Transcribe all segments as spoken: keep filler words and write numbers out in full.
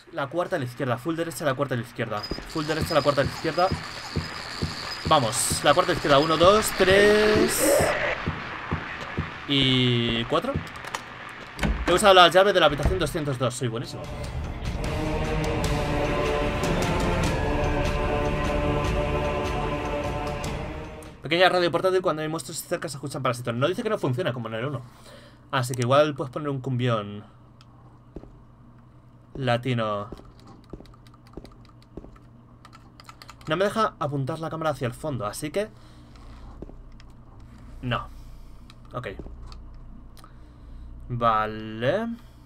la cuarta a la izquierda. Full derecha a la cuarta a la izquierda. Full derecha a la cuarta a la izquierda. Vamos, la cuarta a la izquierda. Uno, dos, tres. Y... ¿cuatro? He usado la llave de la habitación doscientos dos. Soy buenísimo. Pequeña radio portátil, cuando hay monstruos cerca se escuchan parásitos. No dice que no funciona como en el uno. Así que igual puedes poner un cumbión latino. No me deja apuntar la cámara hacia el fondo, así que... no. Ok. Vale.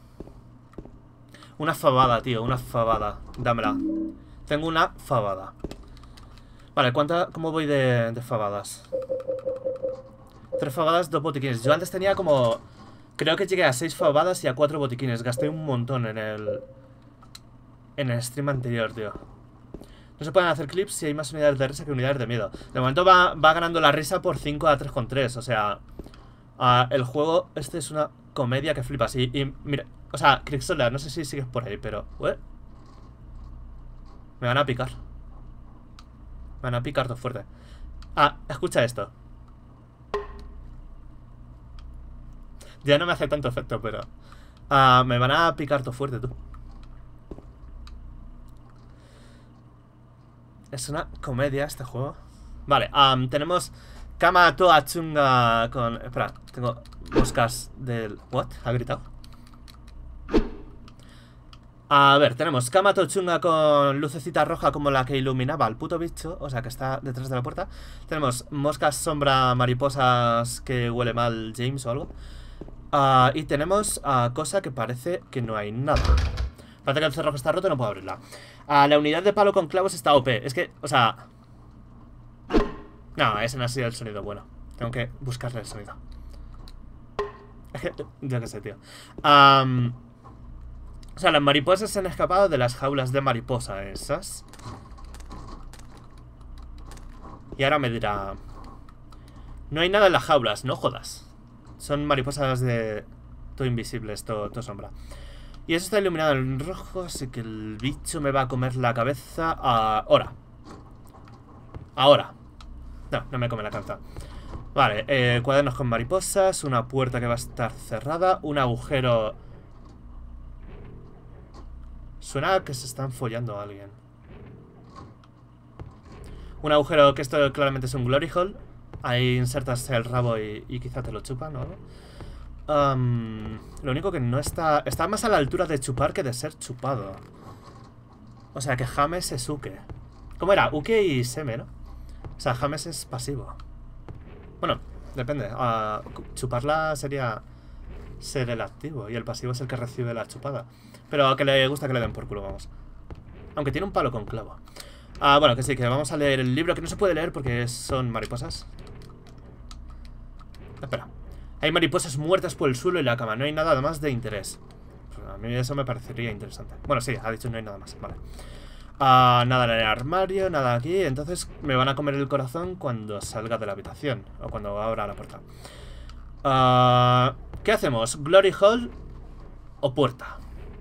Una fabada, tío, una fabada. Dámela. Tengo una fabada. Vale, ¿cuánta, ¿cómo voy de, de fabadas? Tres fabadas, dos botiquines. Yo antes tenía como... creo que llegué a seis fabadas y a cuatro botiquines. Gasté un montón en el... en el stream anterior, tío. No se pueden hacer clips si hay más unidades de risa que unidades de miedo. De momento va, va ganando la risa por cinco a tres coma tres. O sea... Uh, el juego este es una comedia que flipas. Y, y mira... O sea, Crixola, no sé si sigues por ahí, pero... ¿eh? Me van a picar. Me van a picar todo fuerte. Ah, escucha esto. Ya no me hace tanto efecto, pero... Uh, me van a picar todo fuerte, tú. Es una comedia este juego. Vale, um, tenemos cama toda chunga con... Espera, tengo moscas del... ¿What? ¿Ha gritado? A ver, tenemos cama toda chunga con lucecita roja como la que iluminaba al puto bicho. O sea, que está detrás de la puerta. Tenemos moscas, sombra, mariposas que huele mal James o algo. Uh, y tenemos uh, cosa que parece que no hay nada. Parece que el cerrojo está roto y no puedo abrirla. Uh, la unidad de palo con clavos está O P. Es que, o sea... no, ese no ha sido el sonido bueno. Tengo que buscarle el sonido. Es que, yo qué sé, tío. Um, o sea, las mariposas se han escapado de las jaulas de mariposa esas. Y ahora me dirá... no hay nada en las jaulas, no jodas. Son mariposas de... todo invisibles, todo, todo sombra. Y eso está iluminado en rojo, así que el bicho me va a comer la cabeza ahora. Ahora. No, no me come la cabeza. Vale, eh, cuadernos con mariposas, una puerta que va a estar cerrada, un agujero... suena a que se están follando a alguien. Un agujero que esto claramente es un glory hole. Ahí insertas el rabo y, y quizá te lo chupan, ¿no? Um, lo único que no está... está más a la altura de chupar que de ser chupado. O sea que James es Uke. ¿Cómo era? Uke y Seme, ¿no? O sea, James es pasivo. Bueno, depende. Uh, chuparla sería ser el activo y el pasivo es el que recibe la chupada. Pero a que le gusta que le den por culo, vamos. Aunque tiene un palo con clavo. Ah, uh, bueno, que sí, que vamos a leer el libro, que no se puede leer porque son mariposas. Espera. Hay mariposas muertas por el suelo y la cama. No hay nada más de interés. A mí eso me parecería interesante. Bueno, sí, ha dicho no hay nada más. Vale. Uh, nada en el armario, nada aquí. Entonces me van a comer el corazón cuando salga de la habitación. O cuando abra la puerta. uh, ¿Qué hacemos? ¿Glory Hall o puerta?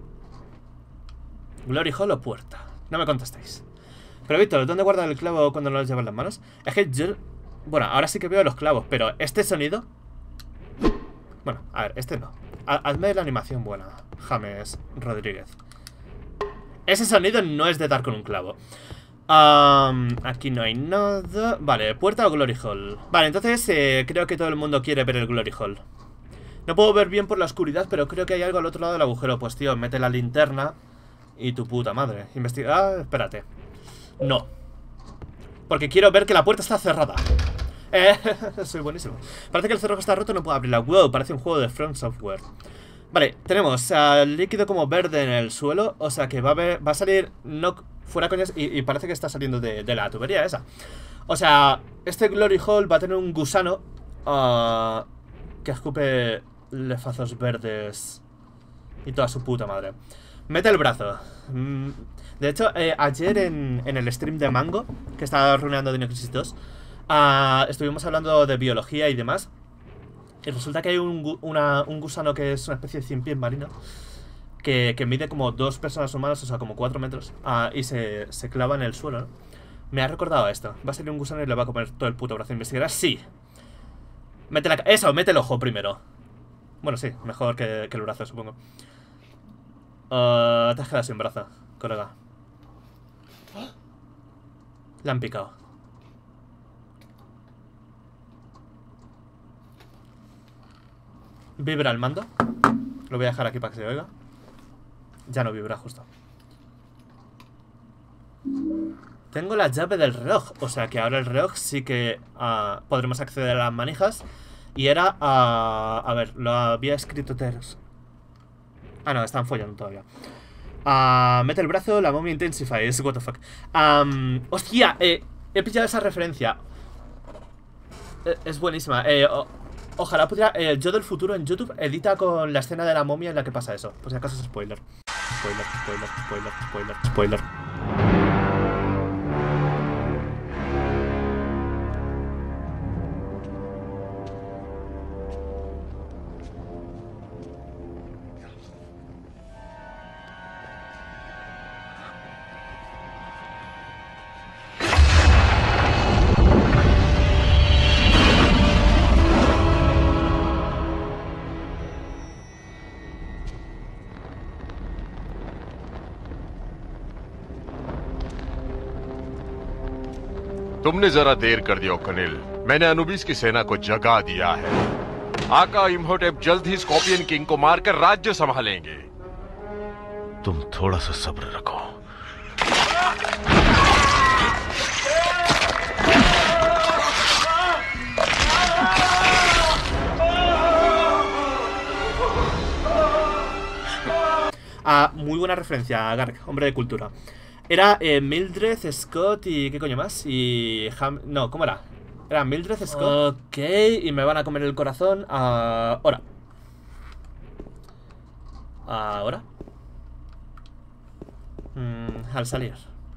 ¿Glory Hall o puerta? No me contestéis. Pero Víctor, ¿dónde guardan el clavo cuando no lo llevan en las manos? Es que yo... bueno, ahora sí que veo los clavos, pero este sonido... bueno, a ver, este no. Hazme la animación buena, James Rodríguez. Ese sonido no es de dar con un clavo. um, Aquí no hay nada. Vale, puerta o Glory Hall. Vale, entonces eh, creo que todo el mundo quiere ver el Glory Hall. No puedo ver bien por la oscuridad, pero creo que hay algo al otro lado del agujero. Pues tío, mete la linterna y tu puta madre. Investiga... ah, espérate. No. Porque quiero ver que la puerta está cerrada. Eh, soy buenísimo. Parece que el cerrojo está roto, no puedo abrirla. Wow, parece un juego de Front Software. Vale, tenemos uh, líquido como verde en el suelo. O sea que va a, ver, va a salir... no, fuera coñas. Y, y parece que está saliendo de, de la tubería esa. O sea, este Glory Hall va a tener un gusano uh, que escupe lefazos verdes y toda su puta madre. Mete el brazo. mm, De hecho, eh, ayer en, en el stream de Mango, que estaba runeando Dino Crisis dos, uh, estuvimos hablando de biología y demás. Y resulta que hay un, una, un gusano que es una especie de cien pies marino que, que mide como dos personas humanas, o sea, como cuatro metros. Uh, y se, se clava en el suelo, ¿no? Me ha recordado esto. Va a salir un gusano y le va a comer todo el puto brazo. ¿Investigará? Sí. Mete la... Eso, mete el ojo primero. Bueno, sí, mejor que, que el brazo, supongo. Uh, te has quedado sin brazo, colega. Le han picado. ¿Vibra el mando? Lo voy a dejar aquí para que se oiga. Ya no vibra, justo. Tengo la llave del reloj. O sea que ahora el reloj sí que uh, podremos acceder a las manijas. Y era... Uh, a ver, lo había escrito Teros. Ah, no, están follando todavía. Uh, mete el brazo, la momia intensifies. What the fuck. Um, hostia, eh, he pillado esa referencia. eh, Es buenísima. eh, o, Ojalá pudiera... Eh, yo del futuro en YouTube edita con la escena de la momia en la que pasa eso. Por si acaso es spoiler. Spoiler, spoiler, spoiler, spoiler, spoiler. तुमने जरा देर कर दिया कनिल। मैंने अनुबिस की सेना को जगा दिया है। आका इम्होटेप जल्द ही स्कॉर्पियन किंग को मारकर राज्य संभालेंगे। तुम थोड़ा सा सब्र रखो। Ah, muy buena referencia a Garg, hombre de cultura. Era eh, Mildred, Scott y... ¿qué coño más? Y... Ham... No, ¿cómo era? Era Mildred, Scott... Ok, y me van a comer el corazón ahora. Ahora. Mm, al salir.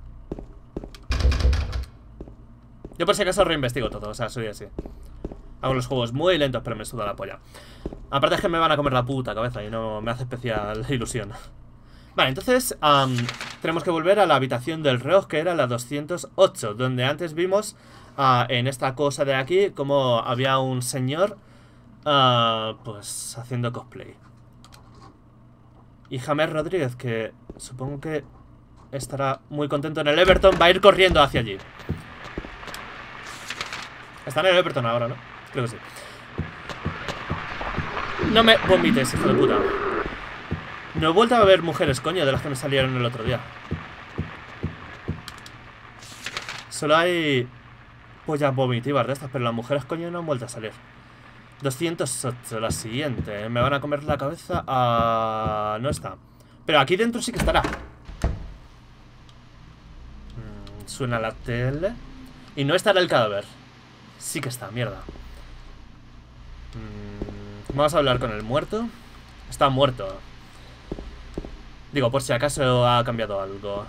Yo por si acaso reinvestigo todo, o sea, soy así. Hago los juegos muy lentos, pero me suda la polla. Aparte es que me van a comer la puta cabeza y no me hace especial ilusión. Vale, entonces um, tenemos que volver a la habitación del reloj, que era la doscientos ocho, donde antes vimos uh, en esta cosa de aquí como había un señor uh, pues haciendo cosplay. Y James Rodríguez, que supongo que estará muy contento en el Everton, va a ir corriendo hacia allí. Está en el Everton ahora, ¿no? Creo que sí. No me vomites, hijo de puta. No he vuelto a ver mujeres, coño, de las que me salieron el otro día. Solo hay pollas vomitivas de estas, pero las mujeres, coño, no han vuelto a salir. doscientos ocho, la siguiente. Me van a comer la cabeza. Uh, no está. Pero aquí dentro sí que estará. Mm, suena la tele. Y no estará el cadáver. Sí que está, mierda. Mm, vamos a hablar con el muerto. Está muerto. Digo, por si acaso ha cambiado algo.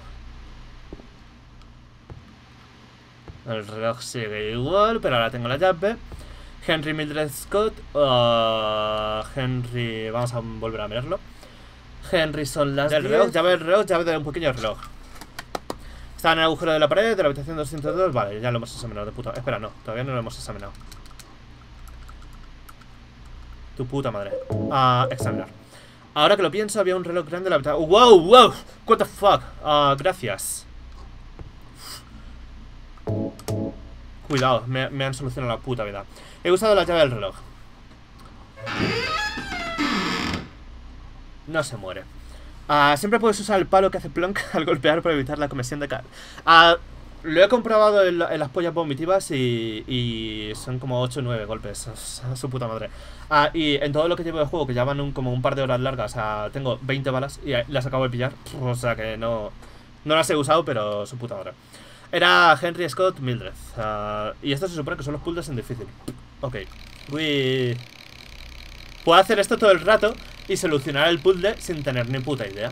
El reloj sigue igual, pero ahora tengo la llave. Henry Mildred Scott. Uh, Henry... Vamos a volver a mirarlo. Henry son las del reloj, llave del reloj, llave de un pequeño reloj. Está en el agujero de la pared de la habitación doscientos dos. Vale, ya lo hemos examinado, de puta. Espera, no, todavía no lo hemos examinado. Tu puta madre. A uh, examinar. Ahora que lo pienso, había un reloj grande en la habitación. ¡Wow! ¡Wow! ¿What the fuck? Uh, gracias. Cuidado, me, me han solucionado la puta vida. He usado la llave del reloj. No se muere. Uh, siempre puedes usar el palo que hace plonk al golpear para evitar la comisión de cal. Uh, lo he comprobado en, en las pollas vomitivas y, y son como ocho o nueve golpes. A su puta madre. Uh, y en todo lo que llevo de juego, que ya van un, como un par de horas largas, uh, tengo veinte balas y las acabo de pillar. O sea que no, no las he usado, pero su puta madre. Era Henry Scott Mildred. Uh, y esto se supone que son los puzzles en difícil. Ok. Uy. Puedo hacer esto todo el rato y solucionar el puzzle sin tener ni puta idea.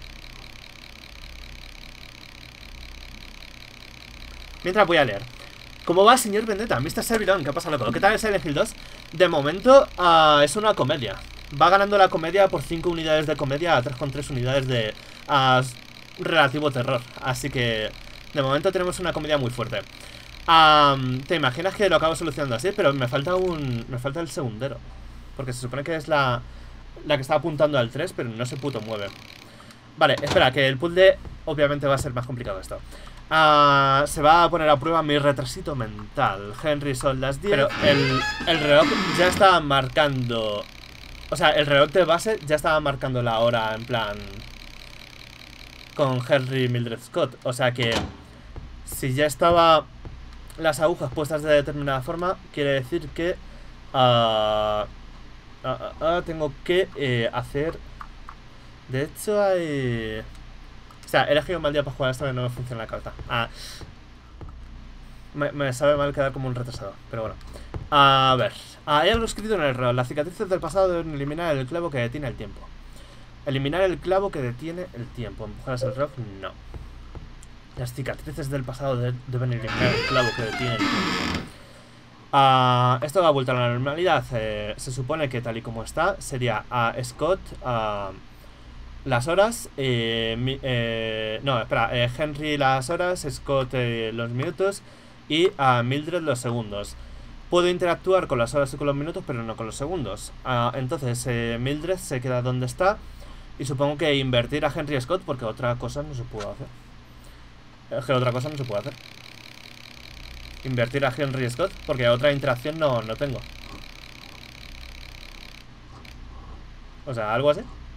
Mientras voy a leer. ¿Cómo va, señor Vendetta? mister Servilón, ¿qué pasa, loco? ¿Qué tal el Silent Hill dos? De momento uh, es una comedia. va ganando la comedia por cinco unidades de comedia a tres coma tres unidades de uh, relativo terror. Así que de momento tenemos una comedia muy fuerte. um, ¿Te imaginas que lo acabo solucionando así? Pero me falta un... me falta el segundero, porque se supone que es la, la que está apuntando al tres, pero no se puto mueve. Vale, espera, que el puzzle obviamente va a ser más complicado esto. Uh, se va a poner a prueba mi retrasito mental. Henry, son las diez. Pero el, el reloj ya estaba marcando... O sea, el reloj de base ya estaba marcando la hora en plan... con Henry Mildred Scott. O sea que... si ya estaba las agujas puestas de determinada forma, quiere decir que... Uh, uh, uh, uh, tengo que eh, hacer... De hecho hay... O sea, he elegido un mal día para jugar esto, que no me funciona la carta. Ah, me, me sabe mal quedar como un retrasado, pero bueno. A ver, ah, hay algo escrito en el reloj. Las cicatrices del pasado deben eliminar el clavo que detiene el tiempo. Eliminar el clavo que detiene el tiempo. ¿Empujarás el reloj? No. Las cicatrices del pasado de, deben eliminar el clavo que detiene el tiempo. Uh, esto da vuelta a la normalidad. Eh, se supone que tal y como está, sería a Scott... Uh, las horas, eh, mi, eh, no, espera, eh, Henry las horas, Scott eh, los minutos y a uh, Mildred los segundos. Puedo interactuar con las horas y con los minutos, pero no con los segundos. Uh, entonces eh, Mildred se queda donde está y supongo que invertir a Henry y Scott, porque otra cosa no se puede hacer. Es que otra cosa no se puede hacer. Invertir a Henry y Scott, porque otra interacción no, no tengo. O sea, algo así.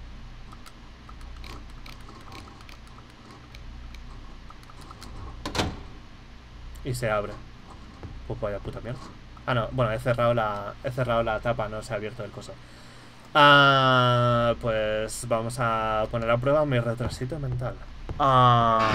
Y se abre. Pues vaya puta mierda. Ah, no, bueno, he cerrado la. He cerrado la tapa, no se ha abierto el coso. Ah, pues vamos a poner a prueba mi retrasito mental. Ah,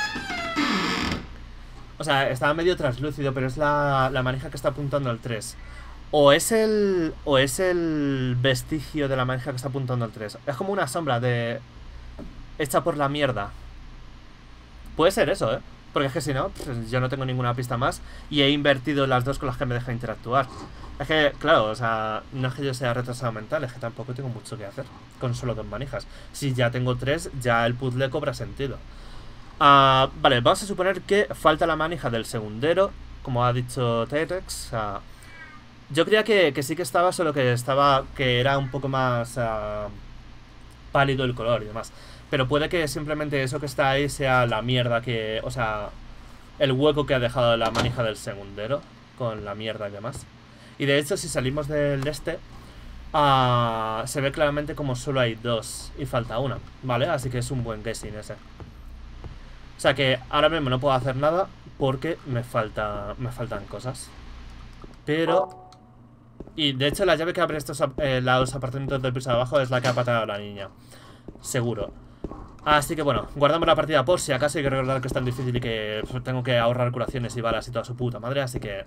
o sea, estaba medio translúcido, pero es la, la manija que está apuntando al tres. O es el. O es el vestigio de la manija que está apuntando al tres. Es como una sombra de. Hecha por la mierda. Puede ser eso, eh. Porque es que si no, pues yo no tengo ninguna pista más. Y he invertido las dos con las que me deja interactuar. Es que, claro, o sea, no es que yo sea retrasado mental, es que tampoco tengo mucho que hacer con solo dos manijas. Si ya tengo tres, ya el puzzle cobra sentido. uh, Vale, vamos a suponer que falta la manija del segundero, como ha dicho T-Rex. uh, Yo creía que, que sí que estaba, solo que estaba, que era un poco más uh, pálido el color y demás. Pero puede que simplemente eso que está ahí sea la mierda que... O sea, el hueco que ha dejado la manija del segundero con la mierda y demás. Y de hecho, si salimos del este, uh, se ve claramente como solo hay dos y falta una, ¿vale? Así que es un buen guessing ese. O sea que ahora mismo no puedo hacer nada porque me falta, me faltan cosas. Pero... Y de hecho la llave que abre estos eh, los apartamentos del piso de abajo es la que ha pateado a la niña. Seguro. Así que bueno, guardamos la partida por si acaso. Hay que recordar que es tan difícil y que tengo que ahorrar curaciones y balas y toda su puta madre, así que...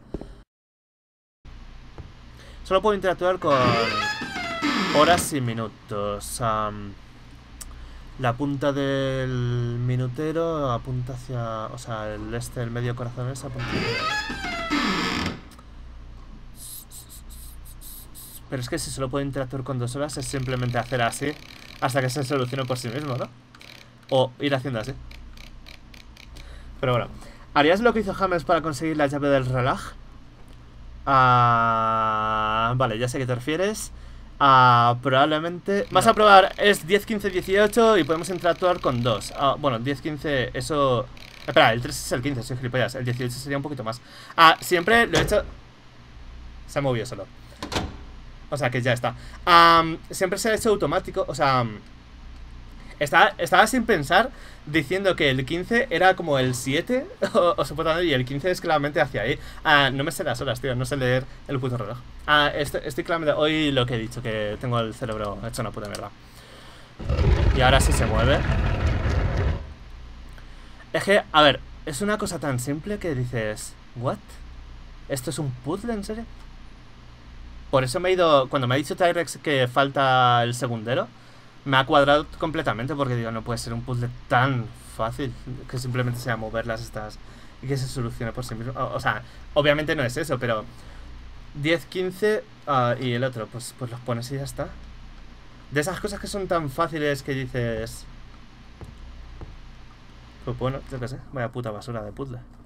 Solo puedo interactuar con horas y minutos. um, La punta del minutero apunta hacia... O sea, el este, el medio corazón ese apunta hacia... Pero es que si solo puedo interactuar con dos horas es simplemente hacer así hasta que se solucione por sí mismo, ¿no? O ir haciendo así. Pero bueno, ¿harías lo que hizo James para conseguir la llave del reloj? Ah, vale, ya sé a qué te refieres. Ah, probablemente... Vas no. a probar, es diez, quince, dieciocho y podemos interactuar con dos. Ah, bueno, diez, quince, eso... Espera, el tres es el quince, soy gilipollas. El dieciocho sería un poquito más. Ah, siempre lo he hecho... Se ha movido solo. O sea que ya está. um, Siempre se ha hecho automático. O sea, um, estaba, estaba sin pensar diciendo que el quince era como el siete o, o supuestamente, y el quince es claramente hacia ahí. uh, No me sé las horas, tío, no sé leer el puto reloj. uh, estoy, estoy claramente, hoy lo que he dicho, que tengo el cerebro hecho una puta mierda. Y ahora sí se mueve. Es que, a ver, es una cosa tan simple que dices, ¿what? ¿Esto es un puzzle, en serio? Por eso me he ido... Cuando me ha dicho T-Rex que falta el segundero, me ha cuadrado completamente, porque digo, no puede ser un puzzle tan fácil que simplemente sea moverlas estas y que se solucione por sí mismo. O, o sea, obviamente no es eso, pero diez, quince uh, y el otro, pues, pues los pones y ya está. De esas cosas que son tan fáciles que dices... Pues bueno, yo qué sé, vaya puta basura de puzzle.